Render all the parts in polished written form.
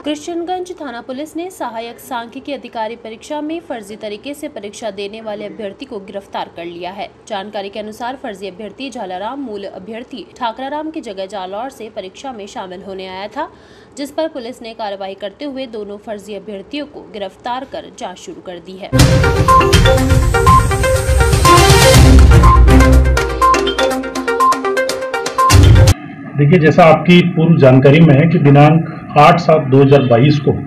कृष्णगंज थाना पुलिस ने सहायक सांख्यिकी अधिकारी परीक्षा में फर्जी तरीके से परीक्षा देने वाले अभ्यर्थी को गिरफ्तार कर लिया है। जानकारी के अनुसार फर्जी अभ्यर्थी झालाराम मूल अभ्यर्थी ठाकराराम की जगह जालौर से परीक्षा में शामिल होने आया था, जिस पर पुलिस ने कार्रवाई करते हुए दोनों फर्जी अभ्यर्थियों को गिरफ्तार कर जाँच शुरू कर दी है। देखिए, जैसा आपकी पूर्व जानकारी में है कि दिनांक 8/7/2022 को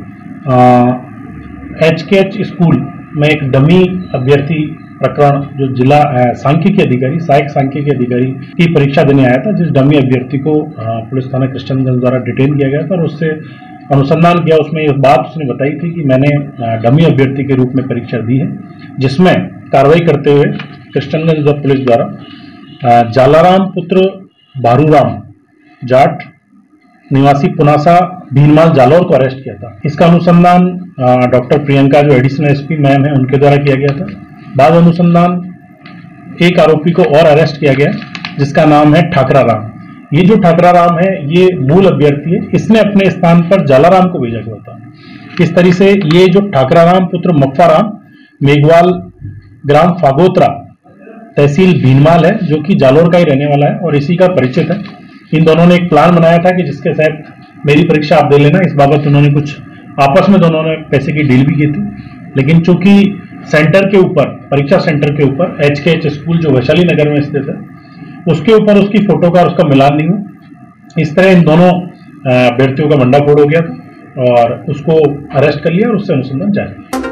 HKH स्कूल में एक डमी अभ्यर्थी प्रकरण जो जिला सांख्यिकी अधिकारी सहायक सांख्यिकी अधिकारी की परीक्षा देने आया था, जिस डमी अभ्यर्थी को पुलिस थाना कृष्णगंज द्वारा डिटेन किया गया था और उससे अनुसंधान किया। उसमें एक बात उसने बताई थी कि मैंने डमी अभ्यर्थी के रूप में परीक्षा दी है, जिसमें कार्रवाई करते हुए कृष्णगंज पुलिस द्वारा जालाराम पुत्र बारूराम जाट निवासी पुनासा भीनमाल जालौर को अरेस्ट किया था। इसका अनुसंधान डॉक्टर प्रियंका जो एडिशनल एसपी मैम है उनके द्वारा किया गया था। बाद अनुसंधान एक आरोपी को और अरेस्ट किया गया, जिसका नाम है ठाकराराम। ये जो ठाकराराम है ये मूल अभ्यर्थी है, इसने अपने स्थान पर जालाराम को भेजा गया था। इस तरह से ये जो ठाकराराम पुत्र मफ्फाराम मेघवाल ग्राम फागोत्रा तहसील भीनमाल है, जो कि जालौर का ही रहने वाला है और इसी का परिचित है। इन दोनों ने एक प्लान बनाया था कि जिसके तहत मेरी परीक्षा आप दे लेना, इस बाबत उन्होंने कुछ आपस में दोनों ने पैसे की डील भी की थी। लेकिन चूंकि सेंटर के ऊपर परीक्षा सेंटर के ऊपर HKH स्कूल जो वैशाली नगर में स्थित है उसके ऊपर उसकी फोटो का उसका मिलान नहीं हुआ। इस तरह इन दोनों अभ्यर्थियों का भंडाफोड़ हो गया था और उसको अरेस्ट कर लिया और उससे अनुसंधान जारी।